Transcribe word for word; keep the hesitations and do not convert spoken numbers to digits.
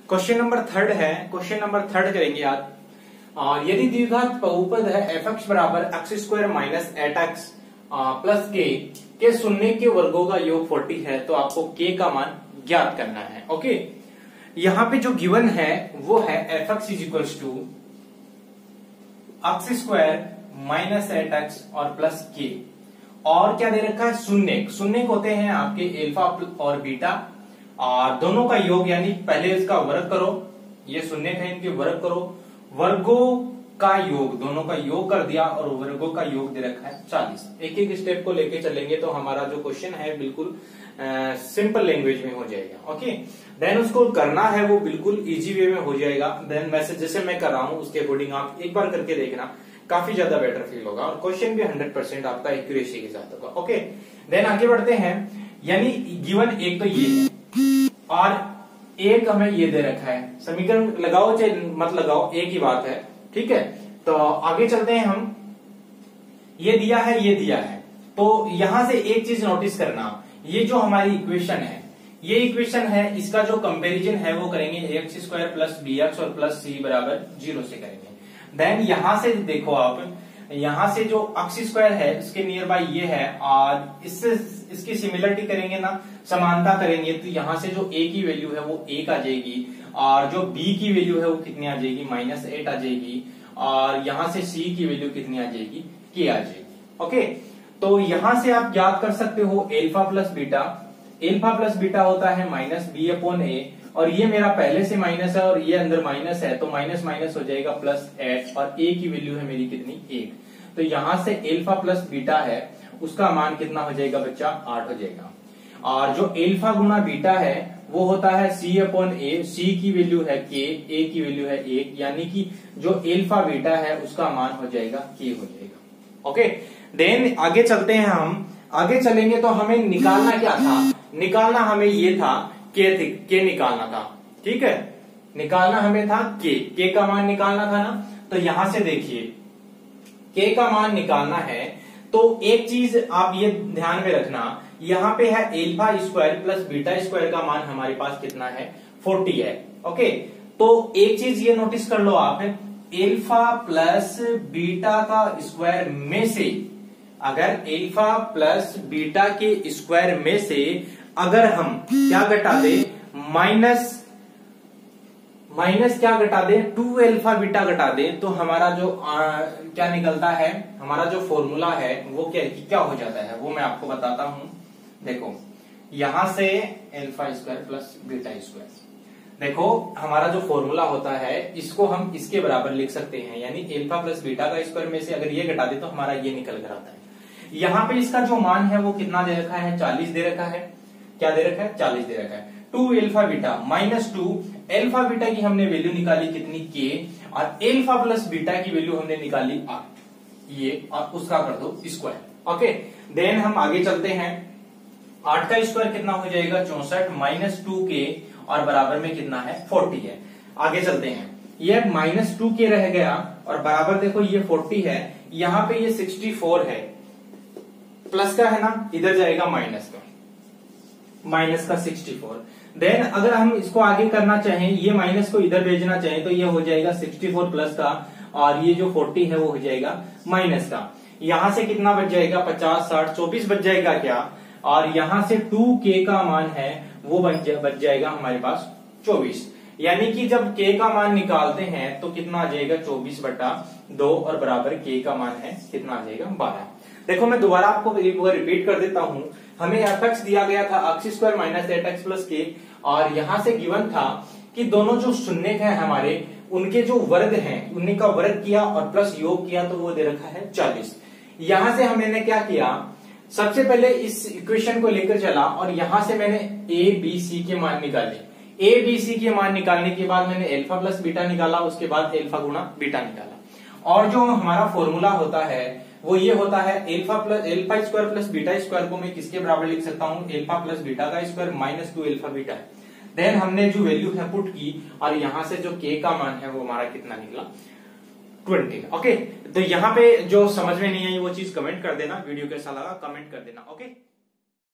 Question number third है, question number third करेंगे आज। और यदि द्विघात बहुपद है एफ एक्स बराबर x square minus eight x plus k के शून्य के वर्गों का योग चालीस है तो आपको के का मान ज्ञात करना है। ओके, यहाँ पे जो गिवन है वो है f x is equals to x square minus eight x और प्लस के, और क्या दे रखा है शून्य। शून्य होते हैं आपके एल्फा और बीटा, और दोनों का योग यानी पहले इसका वर्ग करो, ये शून्य है इनके वर्ग करो, वर्गों का योग, दोनों का योग कर दिया और वर्गों का योग दे रखा है चालीस। एक एक स्टेप को लेके चलेंगे तो हमारा जो क्वेश्चन है बिल्कुल सिंपल लैंग्वेज में हो जाएगा। ओके, देन उसको करना है वो बिल्कुल इजी वे में हो जाएगा। देन मैसेज जैसे मैं कर रहा हूं उसके अकॉर्डिंग आप एक बार करके देखना, काफी ज्यादा बेटर फील होगा और क्वेश्चन भी हंड्रेड परसेंट आपका एक्यूरेसी के साथ होगा। ओके, देन आगे बढ़ते हैं। यानी गिवन एक तो ये है और एक हमें ये दे रखा है, समीकरण लगाओ चाहे मत लगाओ एक ही बात है, ठीक है। तो आगे चलते हैं हम, ये दिया है ये दिया है, तो यहां से एक चीज नोटिस करना, ये जो हमारी इक्वेशन है ये इक्वेशन है, इसका जो कंपैरिजन है वो करेंगे x square plus b x और प्लस सी बराबर जीरो से करेंगे। देन यहां से देखो आप, यहां से जो एक्स स्क्वायर है इसके नियर बाय ये है और इससे इसकी सिमिलरिटी करेंगे ना, समानता करेंगे, तो यहां से जो ए की वैल्यू है वो एक आ जाएगी और जो बी की वैल्यू है वो कितनी आ जाएगी माइनस एट आ जाएगी, और यहां से सी की वैल्यू कितनी आ जाएगी के आ जाएगी। ओके, तो यहां से आप याद कर सकते हो alpha plus beta, alpha plus beta होता है माइनस बी अपॉन ए, और ये मेरा पहले से माइनस है और ये अंदर माइनस है तो माइनस माइनस हो जाएगा प्लस एट, और ए की वैल्यू है मेरी कितनी एक, तो यहां से एल्फा प्लस बीटा है उसका मान कितना हो जाएगा बच्चा आठ हो जाएगा। और जो एल्फा गुना बीटा है वो होता है सी अपॉन ए, सी की वैल्यू है के, ए की वैल्यू है एक, यानी कि जो एल्फा बीटा है उसका मान हो जाएगा के हो जाएगा। ओके, देन आगे चलते हैं हम, आगे चलेंगे तो हमें निकालना क्या था, निकालना हमें ये था के, के निकालना था, ठीक है, निकालना हमें था के, के का मान निकालना था ना। तो यहां से देखिए के का मान निकालना है तो एक चीज आप ये ध्यान में रखना, यहाँ पे है alpha square plus beta square का मान हमारे पास कितना है चालीस है। ओके, तो एक चीज ये नोटिस कर लो आप, एल्फा प्लस बीटा का स्क्वायर में से, अगर एल्फा प्लस बीटा के स्क्वायर में से अगर हम क्या घटा दे माइनस माइनस क्या घटा दे टू एल्फा बीटा घटा दे, तो हमारा जो आ, क्या निकलता है, हमारा जो फॉर्मूला है वो क्या क्या हो जाता है वो मैं आपको बताता हूं। देखो यहां से alpha square plus beta square, देखो हमारा जो फॉर्मूला होता है इसको हम इसके बराबर लिख सकते हैं, यानी एल्फा प्लस बीटा का स्क्वायर में से अगर ये घटा दे तो हमारा ये निकल कर आता है। यहाँ पे इसका जो मान है वो कितना दे रखा है चालीस दे रखा है, क्या दे रखा है चालीस दे रखा है। Two alpha beta minus two, alpha beta की हमने वैल्यू निकाली कितनी के, और एल्फा प्लस बीटा की वैल्यू हमने निकाली आठ, ये और उसका कर दो स्क्वायर। ओके, देन हम आगे चलते हैं, आठ का स्क्वायर कितना हो जाएगा चौसठ, माइनस टू के और बराबर में कितना है फोर्टी है। आगे चलते हैं, ये माइनस टू के रह गया और बराबर देखो ये फोर्टी है, यहाँ पे ये सिक्सटी फोर है, प्लस का है ना, इधर जाएगा माइनस का, माइनस का सिक्सटी फोर। देन अगर हम इसको आगे करना चाहें, ये माइनस को इधर भेजना चाहें तो ये हो जाएगा सिक्सटी फोर प्लस का, और ये जो फोर्टी है वो हो जाएगा माइनस का। यहां से कितना बच जाएगा पचास साठ चौबीस बच जाएगा क्या, और यहां से टू के का मान है वो बच जाएगा हमारे पास चौबीस, यानी कि जब के का मान निकालते हैं तो कितना आ जाएगा चौबीस बटा दो और बराबर के का मान है कितना आ जाएगा बारह। देखो मैं दोबारा आपको रिपीट कर देता हूं, हमें एफ एक्स दिया गया था x square minus eight x plus k, और यहां से गिवन था कि दोनों जो शून्य हैं हमारे उनके जो वर्ग हैं उन्हीं का वर्ग किया और प्लस योग किया तो वो दे रखा है चालीस। यहां से हमने क्या किया, सबसे पहले इस इक्वेशन को लेकर चला और यहां से मैंने ए बी सी के मान निकाले, ए बी सी के मान निकालने के बाद मैंने एल्फा प्लस बीटा निकाला, उसके बाद एल्फा गुना बीटा निकाला, और जो हमारा फॉर्मूला होता है वो ये होता है alpha plus alpha square plus beta square को मैं किसके बराबर लिख सकता हूँ, एल्फा प्लस बीटा का square minus two alpha beta. Then हमने जो वैल्यू है पुट की और यहां से जो के का मान है वो हमारा कितना निकला ट्वेंटी। ओके, तो यहाँ पे जो समझ में नहीं आई वो चीज कमेंट कर देना, वीडियो कैसा लगा कमेंट कर देना। ओके।